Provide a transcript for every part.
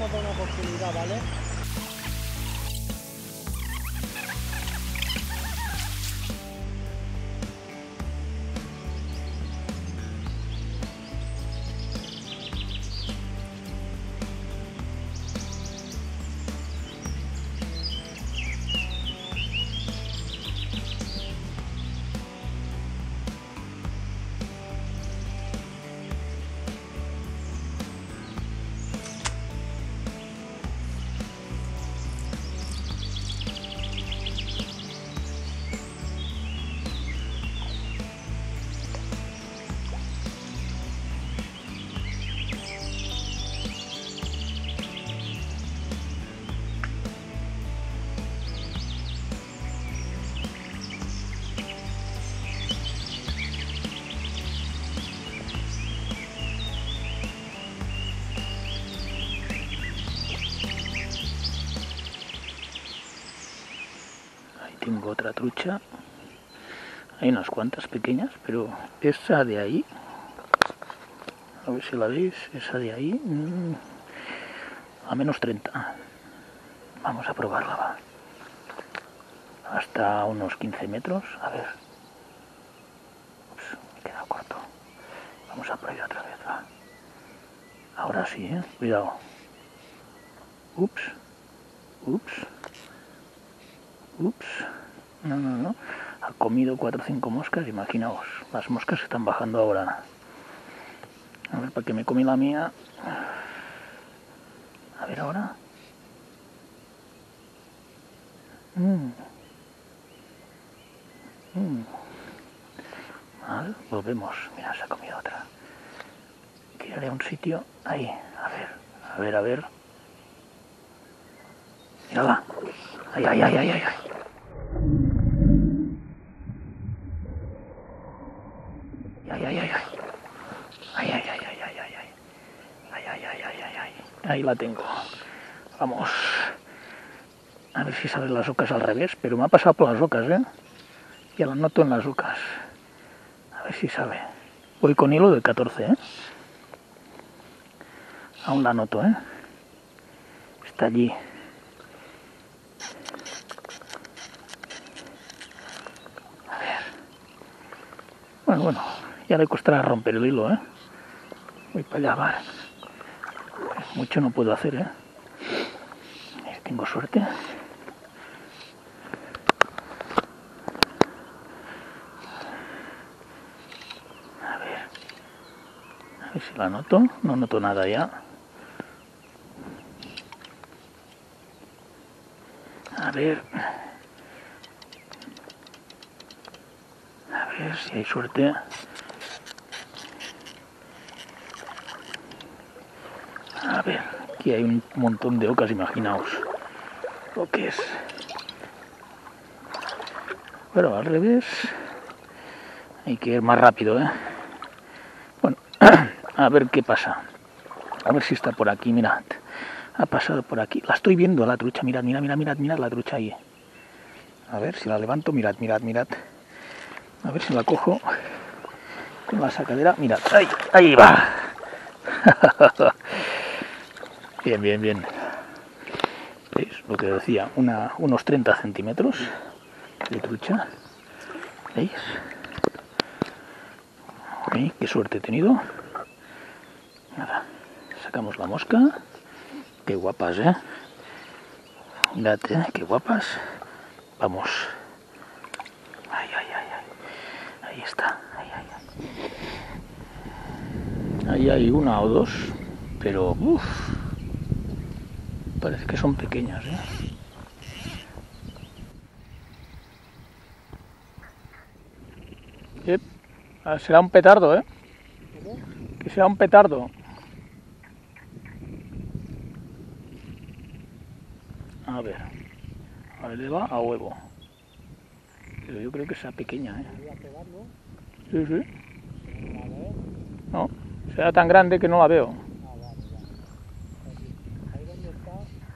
hemos dado una oportunidad, ¿vale? Tengo otra trucha, hay unas cuantas pequeñas, pero esa de ahí, a ver si la veis, esa de ahí, a menos 30, vamos a probarla, va. Hasta unos 15 metros, a ver, ups, me queda corto, vamos a probar otra vez, va. Ahora sí, cuidado, ups, ups. Ups, no, ha comido 4 o 5 moscas, imaginaos, las moscas están bajando ahora. A ver, para que me come la mía. A ver ahora. Vale, volvemos, mira, se ha comido otra. Tiraré a un sitio, ahí, a ver. Mírala, ay. Ahí la tengo. Vamos. A ver si salen las ocas al revés, pero me ha pasado por las ocas, Ya la noto en las ocas. A ver si sabe. Voy con hilo de 14, Aún la noto, Está allí. A ver. Bueno, ya le costará romper el hilo, Voy para allá, vale. Mucho no puedo hacer, Tengo suerte. A ver si la noto. No noto nada ya. A ver si hay suerte. A ver, aquí hay un montón de ocas, imaginaos lo que es. Pero al revés, hay que ir más rápido, Bueno, a ver qué pasa. A ver si está por aquí, mirad. Ha pasado por aquí. La estoy viendo, la trucha, mirad la trucha ahí. A ver si la levanto, mirad. A ver si la cojo con la sacadera, mirad. Ahí va. Bien. ¿Veis? Lo que decía, unos 30 centímetros de trucha. ¿Veis? Qué suerte he tenido. Nada, sacamos la mosca. Qué guapas, Mirad, qué guapas. Vamos. Ahí está. Ahí hay una o dos, pero parece que son pequeñas, Será un petardo, ¿Cómo? Que sea un petardo. A ver le va a huevo. Pero yo creo que sea pequeña, Sí. No, sea tan grande que no la veo. Ahí donde está.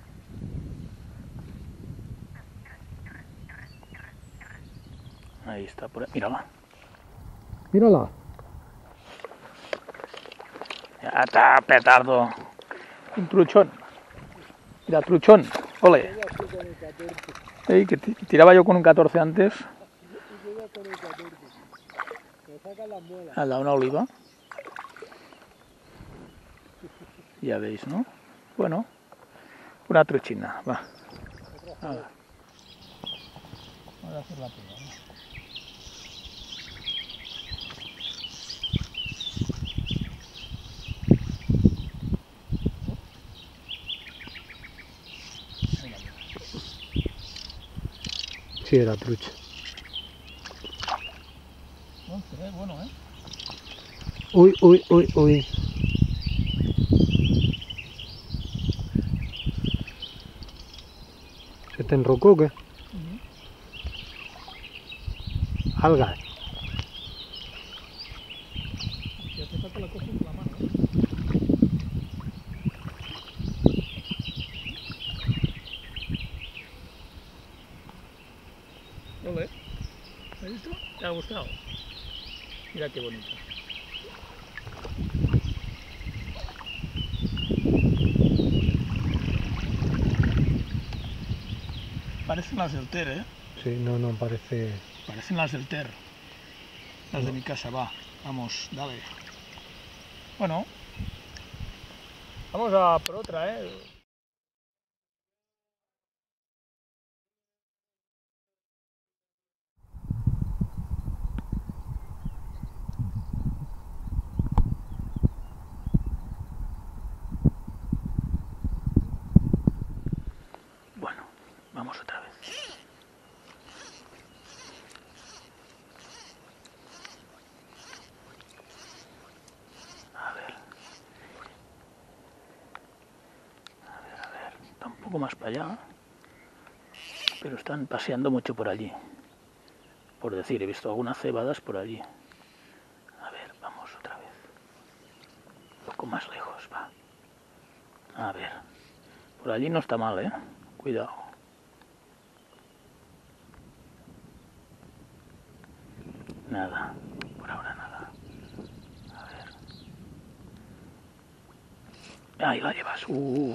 Ahí está, por ahí. Mírala. Mírala. Ya está, petardo. Un truchón. Mira, truchón, ole. Yo ya estoy con el 14. Ey, que tiraba yo con un 14 antes. Y yo ya con el 14. Me sacan las muelas. Al lado una oliva. Ya veis, ¿no? Bueno, una truchina, va. Nada. Vamos a hacer la prueba, ¿no? Sí, era trucha. Bueno, ¿eh? Uy, uy, uy, uy. ¿Se te enrocó o qué? Algas. Si hace falta la cojo con la mano, ¿eh? Ole. ¿Has visto? ¿Te ha gustado? Mira qué bonito. Parecen las del Ter, ¿eh? Sí, no, parece... Parecen las del Ter. Las de mi casa, va. Vamos, dale. Bueno. Vamos a por otra, ¿eh? Bueno, vamos otra vez. A ver. Está un poco más para allá. Pero están paseando mucho por allí. Por decir, he visto algunas cebadas por allí. A ver, vamos otra vez. Un poco más lejos, va. A ver. Por allí no está mal, ¿eh? Cuidado. Nada. Por ahora nada. A ver. Ahí la llevas.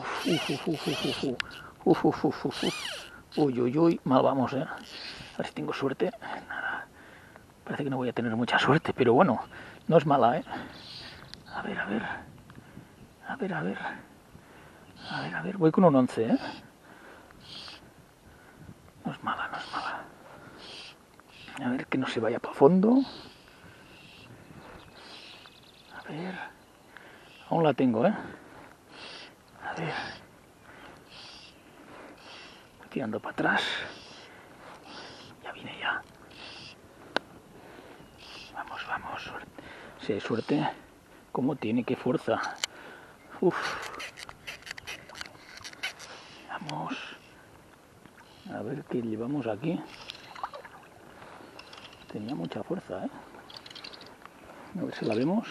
Uy, uy, uy. Mal vamos, ¿eh? A ver si tengo suerte. Nada. Parece que no voy a tener mucha suerte, pero bueno, no es mala, ¿eh? A ver, a ver. A ver, a ver. A ver, a ver. Voy con un 11, ¿eh? No es mala, no es mala. A ver que no se vaya para fondo. A ver. Aún la tengo, ¿eh? A ver. Voy tirando para atrás. Ya viene ya. Vamos, vamos. Si hay suerte. ¿Cómo tiene? ¡Qué fuerza! Uf. Vamos. A ver qué llevamos aquí. Tenía mucha fuerza, ¿eh? A ver si la vemos.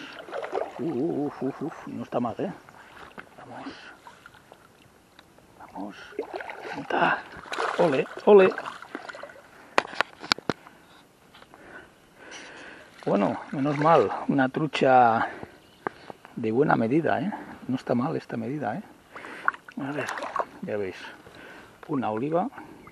No está mal, ¿eh? Vamos. Vamos. ¡Monta! ¡Ole, ole! Bueno, menos mal. Una trucha de buena medida, ¿eh? No está mal esta medida, ¿eh? A ver, ya veis. Una oliva.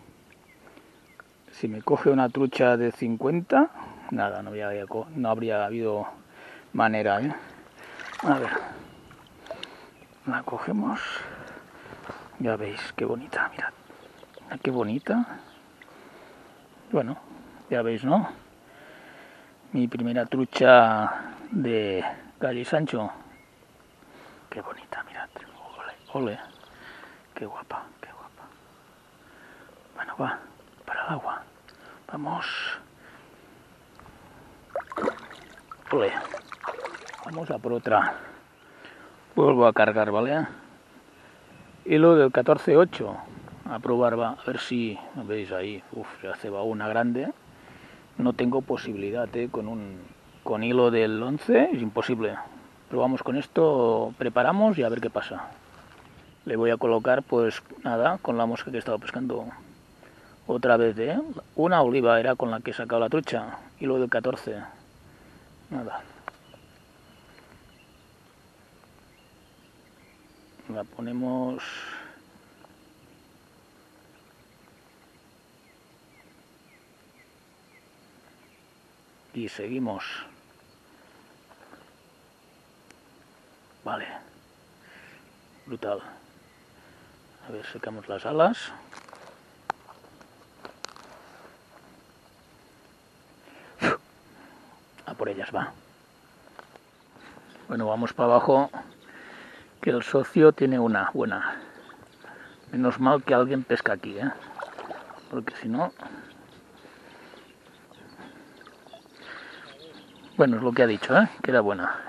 Si me coge una trucha de 50, nada, no habría habido manera, ¿eh? A ver. La cogemos. Ya veis, qué bonita, mirad. Qué bonita. Bueno, ya veis, ¿no? Mi primera trucha de Calle Sancho. Qué bonita, mirad. Ole, ole. Qué guapa, qué guapa. Bueno, va, para el agua. Vamos. Ole. Vamos a por otra. Vuelvo a cargar, ¿vale? Hilo del 14-8. A probar, va. A ver si, veis ahí. Uf, ya se va una grande. No tengo posibilidad, con hilo del 11. Es imposible. Probamos con esto, preparamos y a ver qué pasa. Le voy a colocar, pues nada, con la mosca que he estado pescando otra vez, ¿eh? Una oliva era con la que he sacado la trucha. Hilo del 14. Nada. La ponemos Y seguimos. Vale. Brutal. A ver, secamos las alas. A por ellas va. Bueno, vamos para abajo, que el socio tiene una buena. Menos mal que alguien pesca aquí, ¿eh? Porque si no... Bueno, es lo que ha dicho, ¿eh? Que era buena.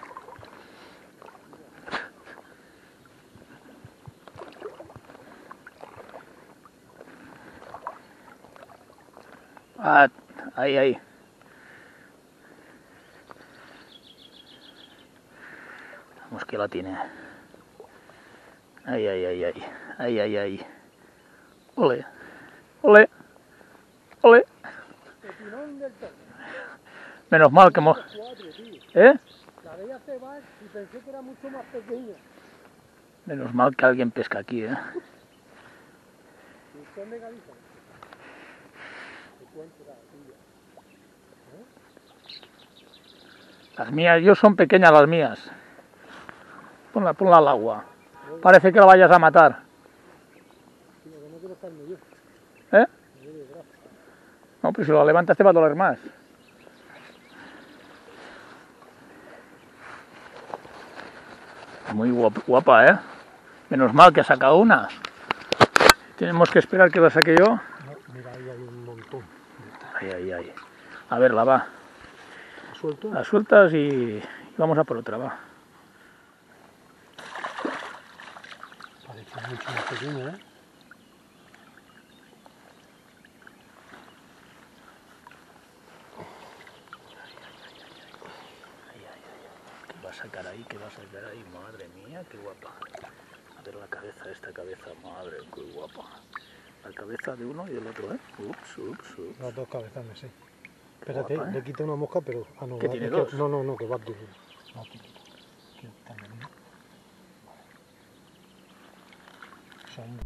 Ah, ahí, ahí. Vamos que la tiene. Ahí, ahí, ahí, ahí. Ahí, ahí, ahí. Ole. Ole. Ole. Pepinón del todo. Menos mal que hemos... 4, tío. ¿Eh? La veía cebar y pensé que era mucho más pequeña. Menos mal que alguien pesca aquí, ¿eh? ¿Y son de Galicia? Te cuento la tuya. Las mías, yo son pequeñas las mías. Ponla al agua. Parece que la vayas a matar. Sí, que no quiero estarme yo. ¿Eh? Me duele el brazo. No, pero si lo levantas te va a doler más. Muy guapa, ¿eh? Menos mal que ha sacado una. Tenemos que esperar que la saque yo. No, mira, ahí hay un montón. Ay, ay, ay. A ver, la va. ¿La suelto? La sueltas y vamos a por otra, va. Parece mucho más pequeña, ¿eh? ¿Qué va a sacar ahí? ¿Qué va a sacar ahí? Madre mía, qué guapa. A ver la cabeza, esta cabeza, madre, qué guapa. La cabeza de uno y del otro, ¿eh? Ups. Las dos cabezas, me sé. Espérate, Guapa, ¿eh? le quita una mosca, pero... Ah, no, ¿Que va- tiene es dos? No, que va aquí. Va aquí. Que está bien, ¿no? Son...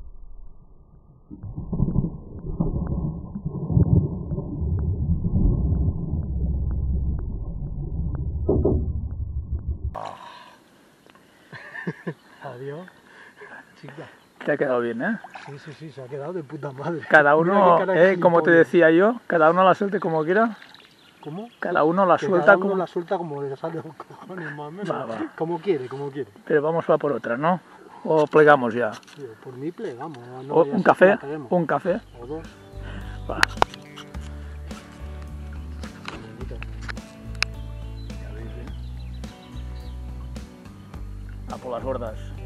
Adiós, chica. Te ha quedado bien, ¿eh? Sí, se ha quedado de puta madre. Cada Mira uno, qué cara de como te gilipollas. decía yo, cada uno la suelte como quiera. ¿Cómo? Cada uno la Que suelta cada uno como... la suelta como le sale un cojones, más o menos. Va. Como quiere, como quiere. Pero vamos a por otra, ¿no? O plegamos ya. Tío, por mí plegamos. No O vaya a un ser que café, la caguemos. un café. O dos. Va. Ya veis, ¿eh? A por las gordas.